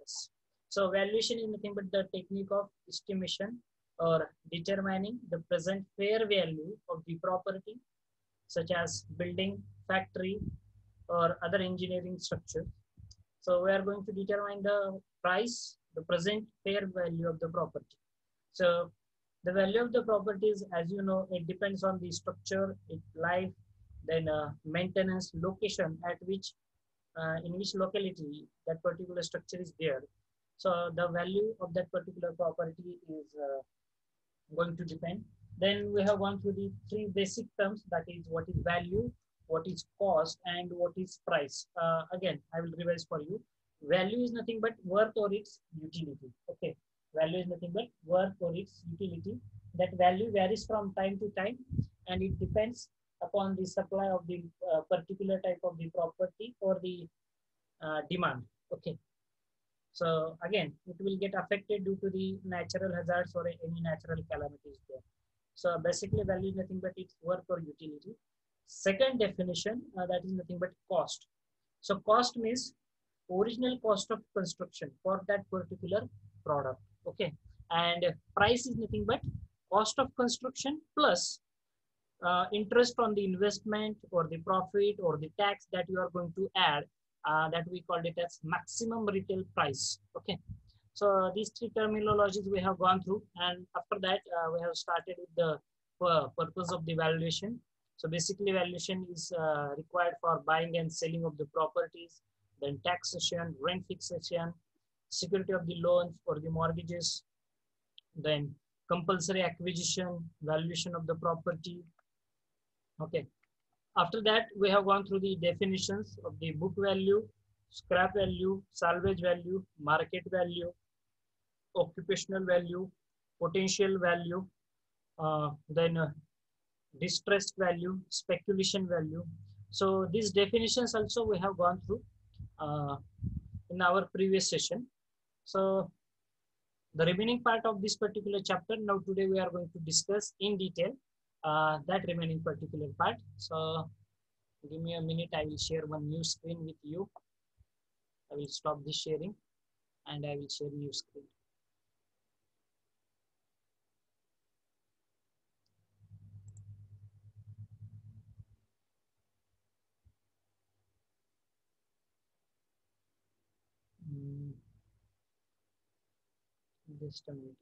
price. So valuation is nothing but the technique of estimation or determining the present fair value of the property, such as building, factory, or other engineering structure. So we are going to determine the price, the present fair value of the property. So the value of the properties, as you know, it depends on the structure, its life, then maintenance, location at which, in which locality that particular structure is there. So the value of that particular property is going to depend. Then we have gone through the three basic terms, that is what is value, what is cost, and what is price. Again, I will revise for you. Value is nothing but worth or its utility. Okay, value is nothing but worth or its utility. That value varies from time to time, and it depends upon the supply of the particular type of the property or the demand. Okay, so again, it will get affected due to the natural hazards or any natural calamities there. So basically, value is nothing but its worth or utility. Second definition, that is nothing but cost. So cost means original cost of construction for that particular product. Okay, and price is nothing but cost of construction plus interest on the investment or the profit or the tax that you are going to add, that we called it as maximum retail price. Okay, so these three terminologies we have gone through, and after that we have started with the purpose of the valuation. So basically valuation is required for buying and selling of the properties, then taxation, rent fixation, security of the loans or the mortgages, then compulsory acquisition, valuation of the property. Okay, after that we have gone through the definitions of the book value, scrap value, salvage value, market value, occupational value, potential value, then distressed value, speculation value. So these definitions also we have gone through in our previous session. So the remaining part of this particular chapter, now today we are going to discuss in detail that remaining particular part. So give me a minute, I will share one new screen with you. I will stop this sharing and I will share new screen. Just a minute.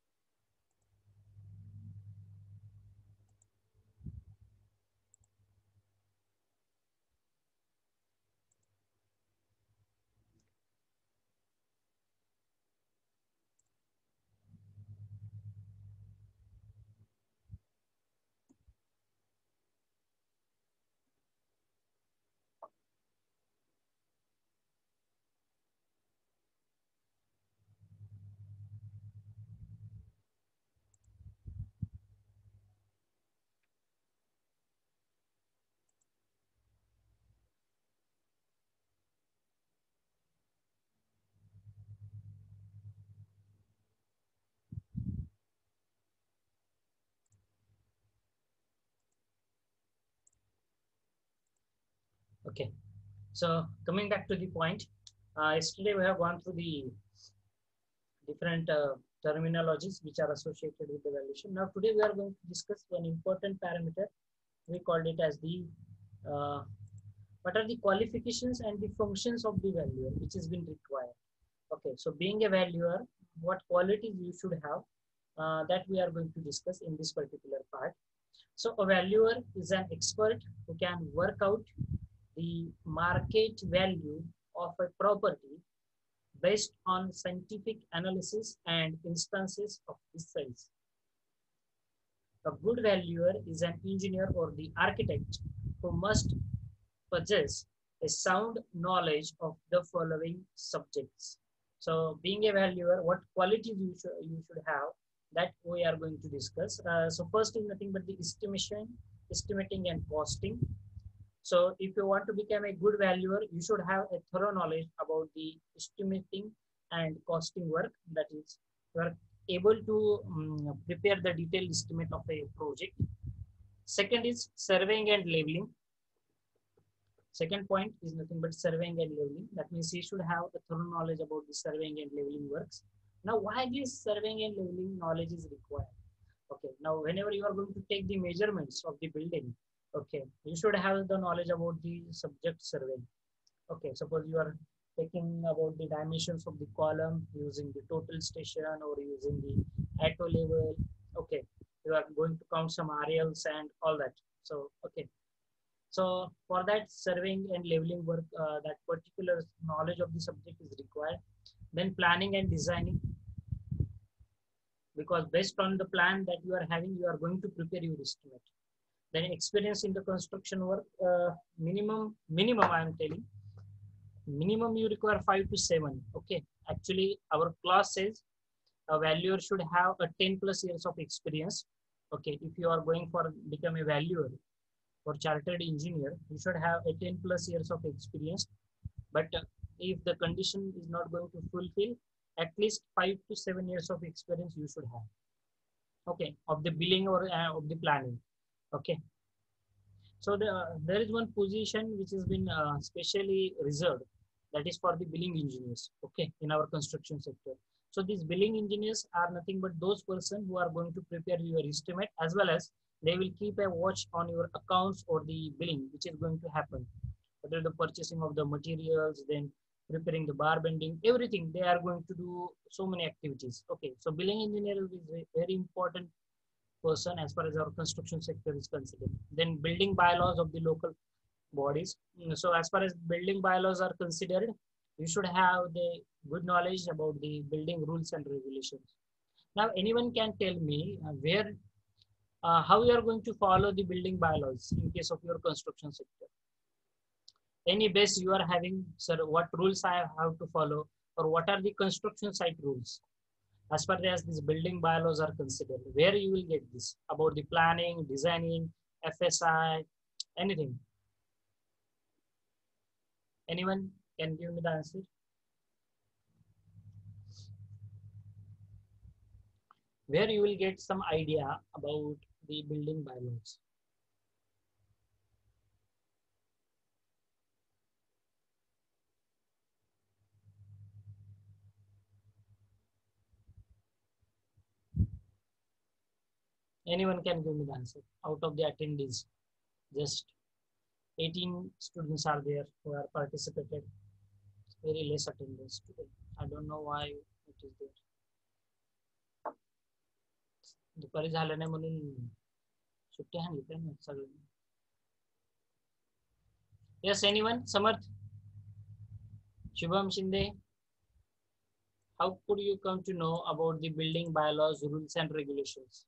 Okay, so coming back to the point, yesterday we have gone through the different terminologies which are associated with the valuation. Now today we are going to discuss one important parameter. We called it as the what are the qualifications and the functions of the valuer which has been required. Okay, so being a valuer, what qualities you should have, that we are going to discuss in this particular part. So a valuer is an expert who can work out the market value of a property based on scientific analysis and instances of results. A good valuer is an engineer or the architect who must possess a sound knowledge of the following subjects. So being a valuer, what qualities you should have, that we are going to discuss. So first is nothing but the estimation, estimating and costing. So if you want to become a good valuer, you should have a thorough knowledge about the estimating and costing work. That is, you are able to prepare the detailed estimate of a project. Second is surveying and labeling. Second point is nothing but surveying and leveling. That means he should have a thorough knowledge about the surveying and leveling works. Now, why this surveying and leveling knowledge is required? Okay, now whenever you are going to take the measurements of the building, okay, you should have the knowledge about the subject survey. Okay, suppose you are taking about the dimensions of the column using the total station or using the atto level. Okay, you are going to count some RLs and all that. So, okay, so for that surveying and leveling work, that particular knowledge of the subject is required. Then planning and designing, because based on the plan that you are having, you are going to prepare your estimate. Then experience in the construction work, minimum I am telling, minimum you require 5 to 7. Okay, actually our class says a valuer should have a 10 plus years of experience. Okay, if you are going for become a valuer or chartered engineer, you should have a 10 plus years of experience. But if the condition is not going to fulfill, at least 5 to 7 years of experience you should have. Okay, of the billing or of the planning. Okay, so there is one position which has been specially reserved, that is for the billing engineers. Okay, in our construction sector. So these billing engineers are nothing but those persons who are going to prepare your estimate, as well as they will keep a watch on your accounts or the billing which is going to happen. Whether the purchasing of the materials, then preparing the bar bending, everything, they are going to do so many activities. Okay, so billing engineer is a very important person as far as our construction sector is considered. Then building bylaws of the local bodies. So as far as building bylaws are considered, you should have the good knowledge about the building rules and regulations. Now, anyone can tell me how you are going to follow the building bylaws in case of your construction sector. Any base you are having, sir, what rules I have to follow, or what are the construction site rules? As far as these building bylaws are considered, where you will get this about the planning, designing, FSI, anything. Anyone can give me the answer? Where you will get some idea about the building bylaws. Anyone can give me the answer out of the attendees. Just 18 students are there who are participated. Very less attendance today. I don't know why it is there. दुपारी झालं नाही म्हणून सुट्टी सांगितल्या ना सगळ्यांनी. Yes, anyone? Samarth? Shubham Shinde? How could you come to know about the building bylaws, rules and regulations?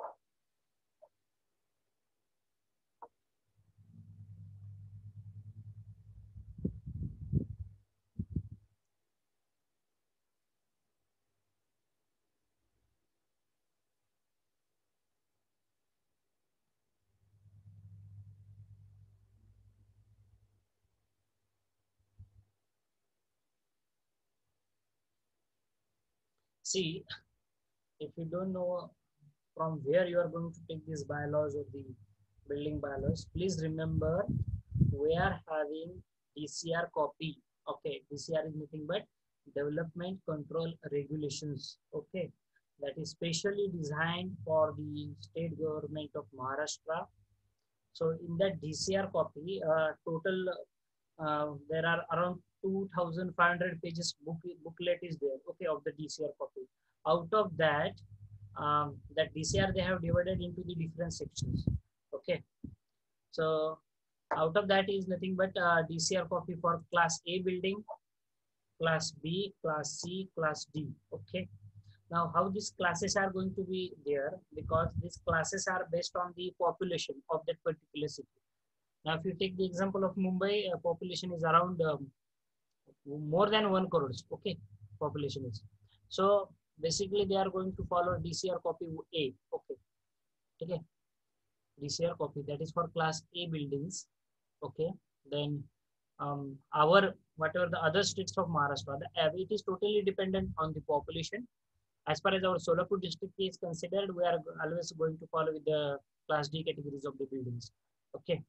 See, if you don't know from where you are going to take these bylaws or the building bylaws, please remember we are having DCR copy. Okay, DCR is nothing but Development Control Regulations. Okay, that is specially designed for the state government of Maharashtra. So in that DCR copy, there are around 2,500 pages booklet is there. Okay, of the DCR copy. Out of that, that DCR they have divided into the different sections. Okay, so out of that is nothing but DCR copy for class A building, class B, class C, class D. Okay, now how these classes are going to be there, because these classes are based on the population of that particular city. Now if you take the example of Mumbai, population is around more than 1 crore. Okay, population is. So basically they are going to follow DCR copy A. Okay, DCR copy, that is for class A buildings. Okay, then our whatever the other states of Maharashtra, it is totally dependent on the population. As far as our Solapur district is considered, we are always going to follow with the class D categories of the buildings. Okay,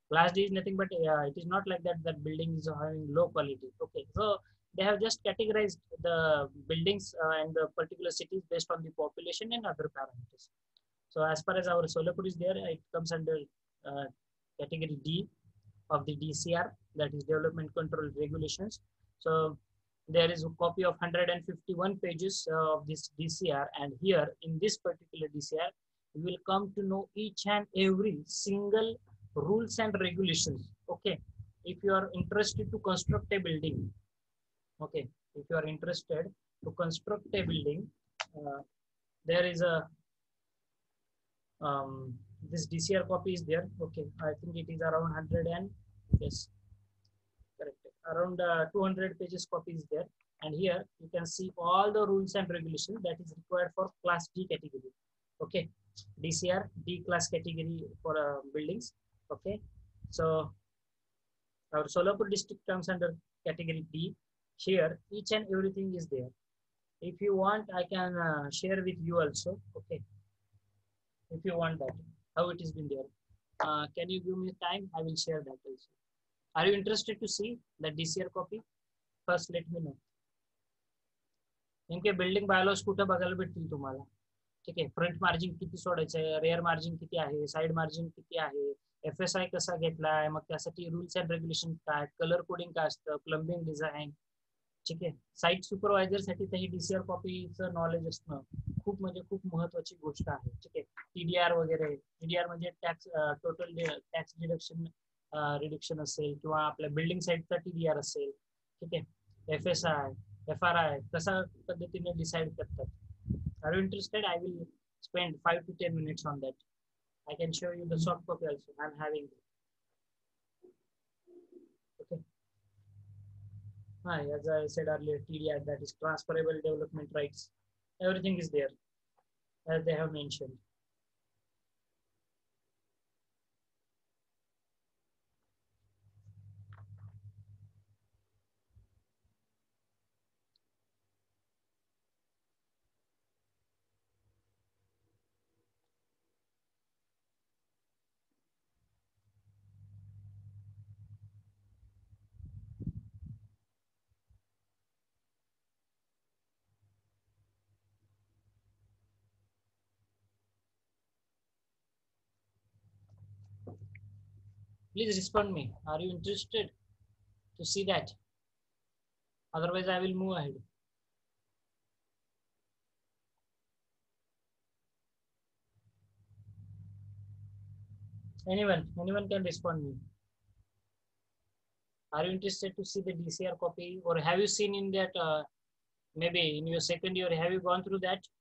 Class D is nothing but it is not like that that building is having low quality. Okay, so they have just categorized the buildings and the particular cities based on the population and other parameters. So as far as our Solapur is there, it comes under uh, category D of the DCR, that is Development Control Regulations. So there is a copy of 151 pages of this DCR, and here in this particular DCR, you will come to know each and every single rules and regulations. Okay, if you are interested to construct a building, okay, if you are interested to construct a building, there is a this DCR copy is there. Okay, I think it is around 100 and yes, correct. Around 200 pages copy is there. And here you can see all the rules and regulations that is required for class D category. Okay, DCR D class category for buildings. Okay, so our Solapur district comes under category D. Here each and everything is there. If you want, I can share with you also. Okay, if you want that, how it has been there. Can you give me time? I will share that also. Are you interested to see the DCR copy? First, let me know. नेमके building bylaws कुठं बघायला भेटतील तुम्हाला. ठीक आहे, front margin किती सोडायचं आहे, रेअर मार्जिन किती आहे, साईड मार्जिन किती आहे, FSI कसा घेतलाय, मग त्यासाठी रूल्स अँड रेग्युलेशन काय, कलर कोडिंग काय असतं, प्लंबिंग डिझाईन. ठीक आहे, साईट सुपरवायझर साठी तर ही DCR कॉपीचं नॉलेज असणं खूप म्हणजे खूप महत्वाची गोष्ट आहे. ठीक आहे, TDR वगैरे, TDR म्हणजे टॅक्स टोटल टॅक्स रिडक्शन असेल किंवा आपल्या बिल्डिंग साईडचा TDR असेल. ठीक आहे, FSI FRI कसा पद्धतीने डिसाइड करतात. Are you interested? I will spend 5 to 10 minutes on that. I can show you the soft copy also. I'm having it. Okay. Hi, as I said earlier, TDI, that is transferable development rights. Everything is there as they have mentioned. Please respond me. Are you interested to see that? Otherwise, I will move ahead. Anyone can respond me. Are you interested to see the DCR copy, or have you seen in that maybe in your second year, have you gone through that?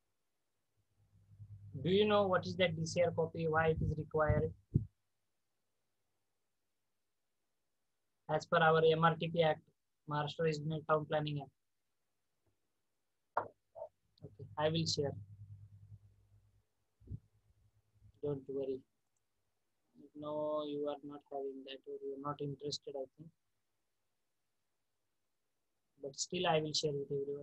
Do you know what is that DCR copy, why it is required? As per our MRTP Act, Maharashtra Regional Town Planning Act. Okay, I will share. Don't worry. No, you are not having that, or you are not interested, I think. But still, I will share with everyone.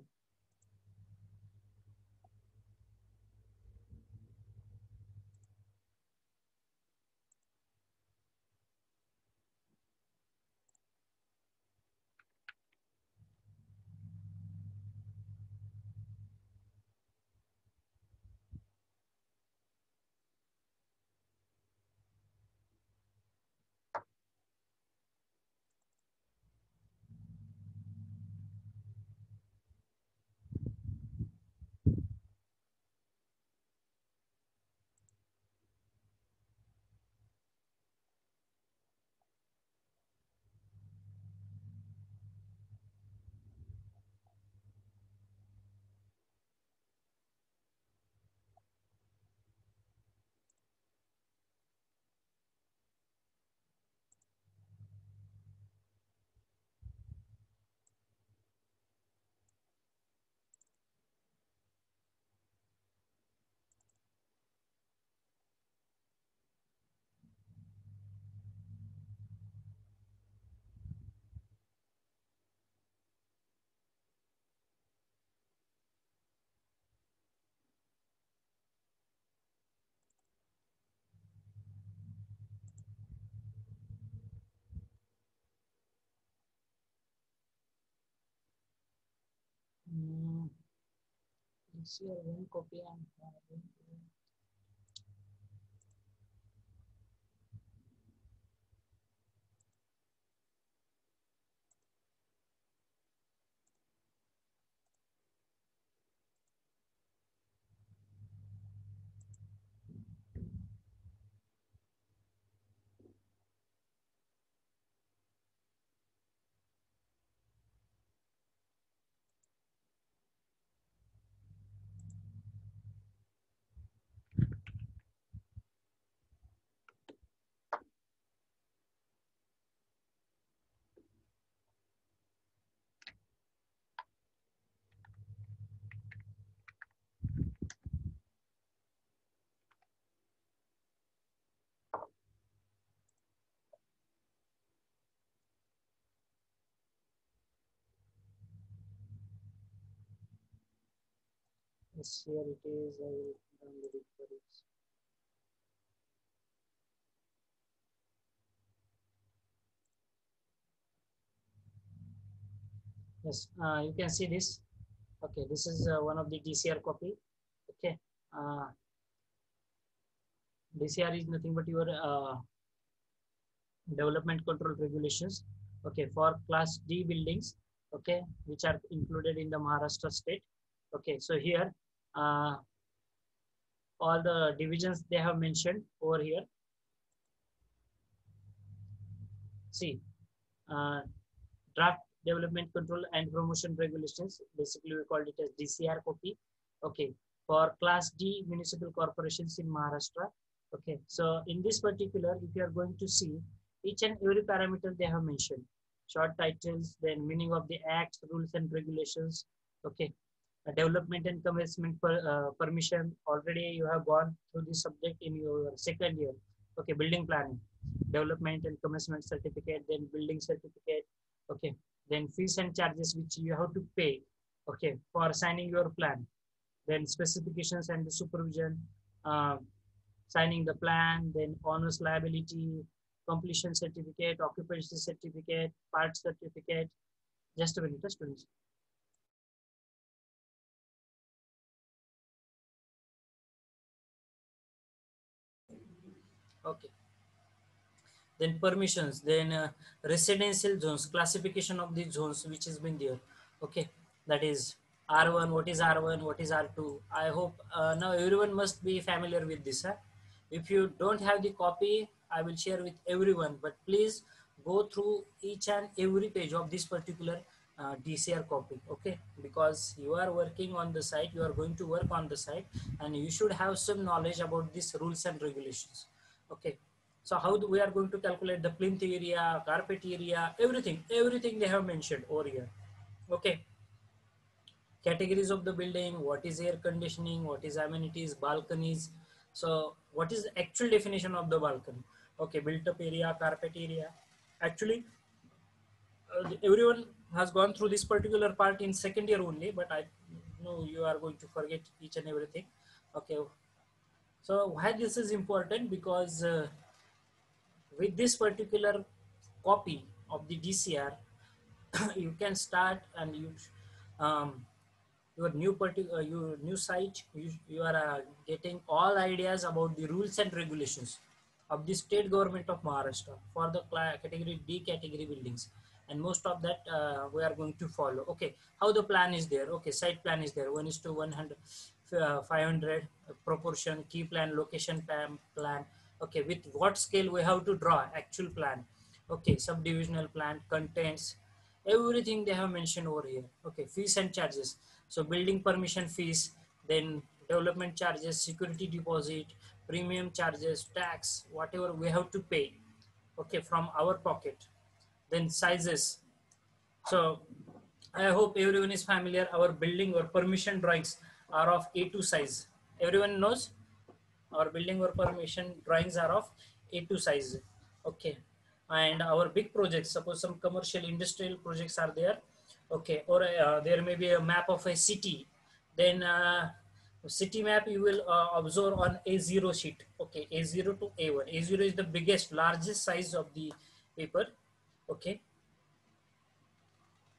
Share one copy and yes, here it is. I will download it for it. Yes, you can see this. Okay, this is one of the DCR copy. Okay, DCR is nothing but your development control regulations. Okay, for class D buildings. Okay, which are included in the Maharashtra state. Okay, so here all the divisions they have mentioned over here. See, uh, draft development control and promotion regulations. Basically, we called it as DCR copy. Okay, for class D municipal corporations in Maharashtra. Okay, so in this particular, if you are going to see each and every parameter they have mentioned, short titles, then meaning of the acts, rules and regulations. Okay, development and commencement permission. Already you have gone through this subject in your second year. Okay, building planning, development and commencement certificate, then building certificate. Okay, then fees and charges which you have to pay. Okay, for signing your plan, then specifications and the supervision, uh, signing the plan, then honors liability, completion certificate, occupancy certificate, part certificate. Just a minute, just a minute. Okay. Then permissions, then residential zones, classification of the zones which has been there. Okay, that is R1, what is R1, what is R2. I hope now everyone must be familiar with this. Huh? If you don't have the copy, I will share with everyone, but please go through each and every page of this particular DCR copy. Okay, because you are working on the site, you are going to work on the site, and you should have some knowledge about these rules and regulations. Okay, so how we are going to calculate the plinth area, carpet area, everything they have mentioned over here. Okay, categories of the building, what is air conditioning, what is amenities, balconies. So what is the actual definition of the balcony? Okay, built up area, carpet area. Actually, everyone has gone through this particular part in second year only, but I know you are going to forget each and everything. Okay, so why this is important? Because with this particular copy of the DCR, you can start and you um, your new site. You are getting all ideas about the rules and regulations of the state government of Maharashtra for the category D category buildings, and most of that we are going to follow. Okay, how the plan is there? Okay, site plan is there. 1:100, 500 proportion, key plan, location plan. Okay, with what scale we have to draw actual plan. Okay, subdivisional plan, contents, everything they have mentioned over here. Okay, fees and charges. So building permission fees, then development charges, security deposit, premium charges, tax, whatever we have to pay. Okay, from our pocket. Then sizes. So I hope everyone is familiar. Our building or permission drawings are of A2 size. Everyone knows our building or permission drawings are of A2 size. Okay, and our big projects, suppose some commercial industrial projects are there. Okay, or there may be a map of a city. Then city map you will observe on A0 sheet. Okay, A0 to A1. A0 is the biggest, largest size of the paper. Okay,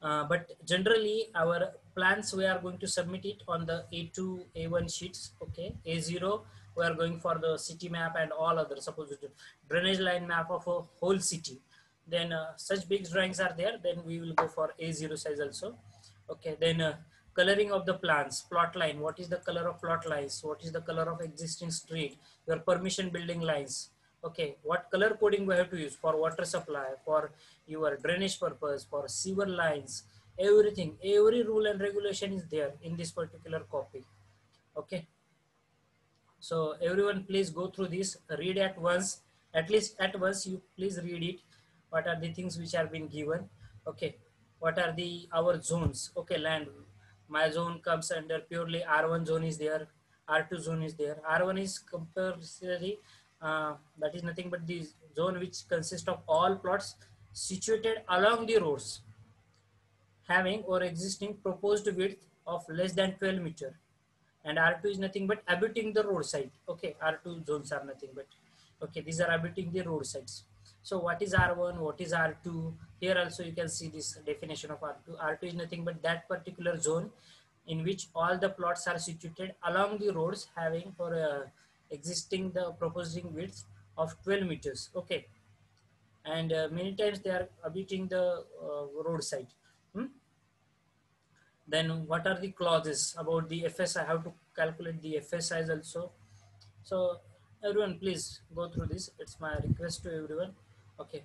But generally our plans, we are going to submit it on the A2, A1 sheets. Okay, A0 we are going for the city map and all other, suppose drainage line map of a whole city. Then such big drawings are there, then we will go for A0 size also. Okay, then coloring of the plans, plot line, what is the color of plot lines, what is the color of existing street, your permission building lines. Okay, what color coding we have to use for water supply, for your drainage purpose, for sewer lines, everything, every rule and regulation is there in this particular copy. Okay, so everyone please go through this, read at once, at least at once you please read it. What are the things which are being given? Okay, what are the our zones? Okay, land, my zone comes under purely R1 zone is there, R2 zone is there. R1 is compulsory, that is nothing but the zone which consists of all plots situated along the roads having or existing proposed width of less than 12 meter, and R2 is nothing but abutting the roadside. Okay, R2 zones are nothing but, okay, these are abutting the roadsides. So what is R1, what is R2? Here also you can see this definition of R2. R2 is nothing but that particular zone in which all the plots are situated along the roads having for existing the proposing width of 12 meters. Okay, and many times they are abutting the roadside. Hmm? Then what are the clauses about the FSI? How to calculate the FSIs also? So everyone please go through this. It's my request to everyone. Okay.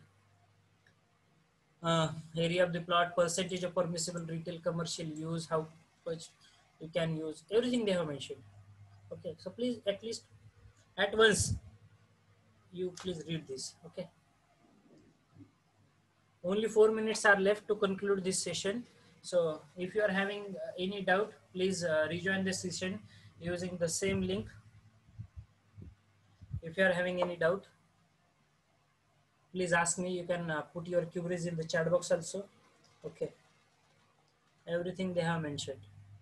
Area of the plot, percentage of permissible retail commercial use, how much you can use, everything they have mentioned. Okay. So please at least at once you please read this. Okay. Only 4 minutes are left to conclude this session. So if you are having any doubt, please rejoin the session using the same link. If you are having any doubt, please ask me. You can put your queries in the chat box also. Okay, everything they have mentioned.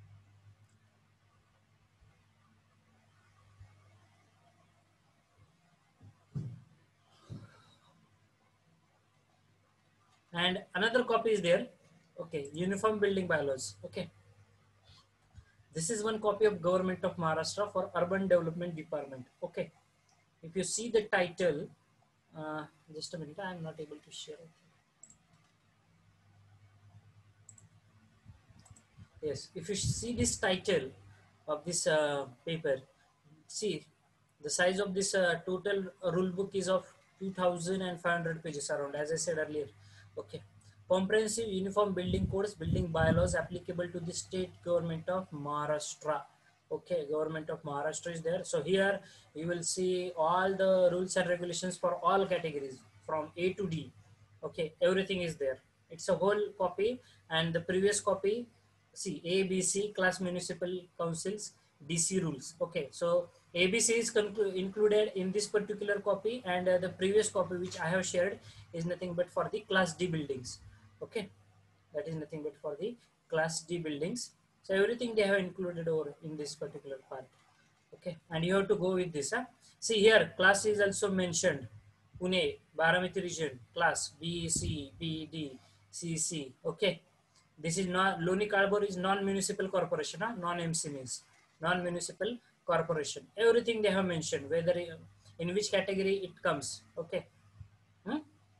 And another copy is there. Okay, Uniform Building Bylaws. Okay, this is one copy of Government of Maharashtra for Urban Development Department. Okay, if you see the title, just a minute, I am not able to share it. Yes, if you see this title of this paper, see the size of this total rule book is of 2,500 pages around, as I said earlier. Okay, comprehensive uniform building codes, building bylaws applicable to the state government of Maharashtra. Okay, government of Maharashtra is there. So here you will see all the rules and regulations for all categories from A to D. Okay, everything is there. It's a whole copy, and the previous copy, see ABC class municipal councils DC rules. Okay, so ABC is included in this particular copy, and the previous copy which I have shared is nothing but for the class D buildings. Okay, that is nothing but for the class D buildings. So everything they have included over in this particular part. Okay, and you have to go with this. See here, class is also mentioned. Pune, Baramati region, class B, C, B, D, C, C. Okay, this is not, Loni Karbor is non-municipal corporation, non-MC means non-municipal corporation. Everything they have mentioned, whether in which category it comes. Okay. Hmm?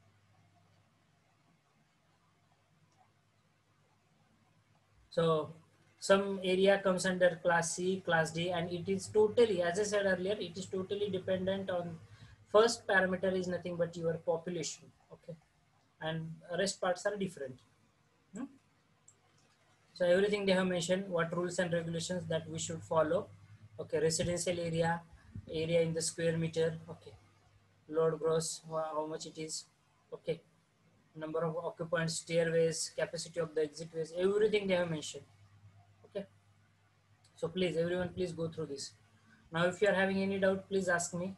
So some area comes under class C, class D, and it is totally, as I said earlier, it is totally dependent on first parameter is nothing but your population. Okay, and rest parts are different. Hmm? So everything they have mentioned, what rules and regulations that we should follow. Okay, residential area, area in the square meter. Okay, load gross, how much it is. Okay, number of occupants, stairways, capacity of the exitways, everything they have mentioned. Okay, so please, everyone, please go through this. Now, if you are having any doubt, please ask me.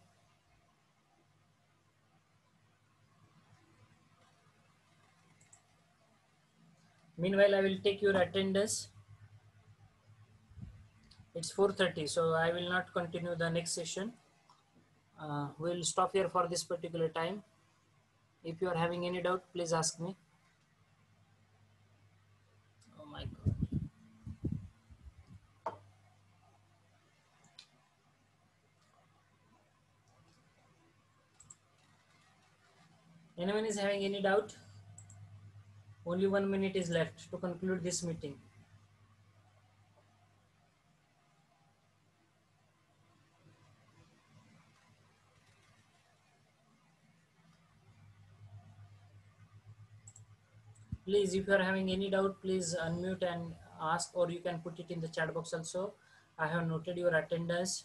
Meanwhile, I will take your attendance. It's 4:30, so I will not continue the next session. We'll stop here for this particular time. If you are having any doubt, please ask me. Anyone is having any doubt? Only 1 minute is left to conclude this meeting. Please, if you are having any doubt, please unmute and ask, or you can put it in the chat box also. I have noted your attendance.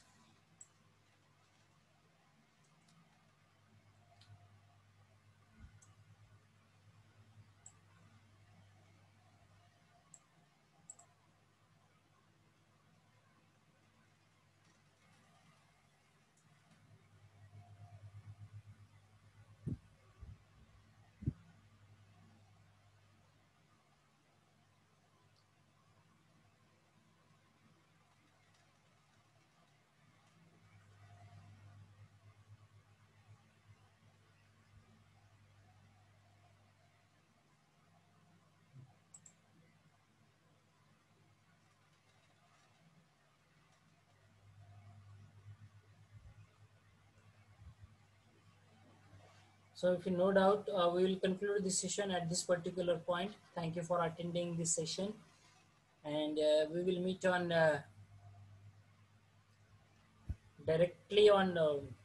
So if you no doubt, we will conclude this session at this particular point. Thank you for attending this session, and we will meet on directly on